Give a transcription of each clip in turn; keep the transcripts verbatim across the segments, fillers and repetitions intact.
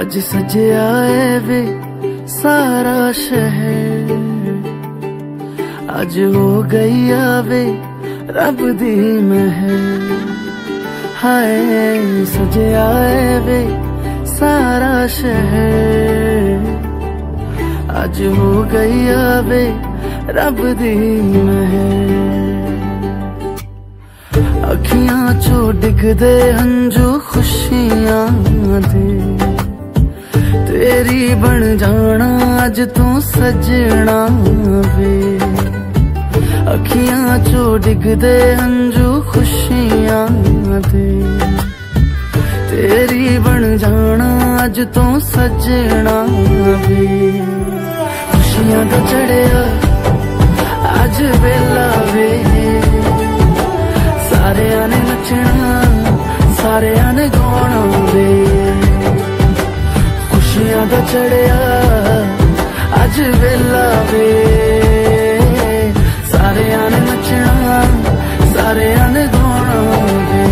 अज सजया है वे सारा शहर, अज हो गई आवे रब दी महर। हाय सजया है वे सारा शहर, अज हो गई आवे रब दी महर। अखियां चो डिगदे हंजू खुशियां दे, तेरी बन जाना अज तू सजना वे। अखियां चो डिगदे हंजू खुशियां दे, तेरी बन जाना अज तू सजना वे। खुशियां दा चढ़िया अज वेला वे, सारेयां ने नचना सारेयां ने गाना वे। खुशियां दा चढ़िया अज वेला वे, सारेयां ने नचना सारेयां ने गाना वे।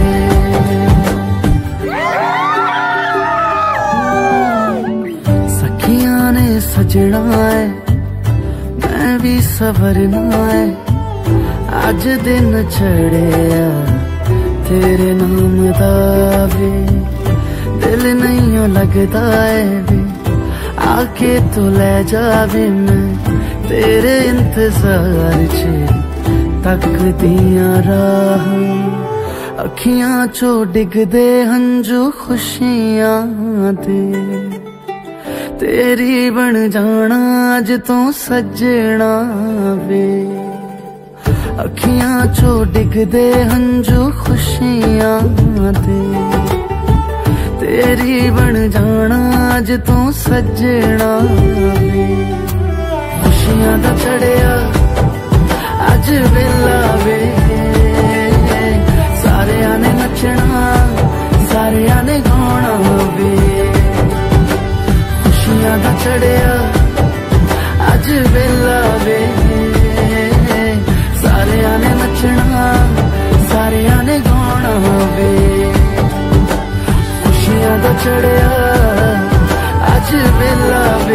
सखियां ने सजना है मैं भी सवरना है, अज दिन चढ़िया तेरे नाम दा वे। दिल नहीं लगता है वे, आके तू ले जावे मैं तेरे इंतजार च तकदियां राह। अखियां चो डिगदे हंजू खुशियां दे, तेरी बन जाना अज तू सजना वे। अखियां चो डिगदे हंजू खुशियां दे, तेरी बन जाना अज तू सजना वे। खुशियां दा चढ़िया अज वेला वे, सारेयां ने नचना सारेयां ने गाना वे। खुशियां दा चढ़िया अज वेला वे, सारेयां ने नचना सारेयां ने गाना वे। खुशियां दा चढ़िया अज वेला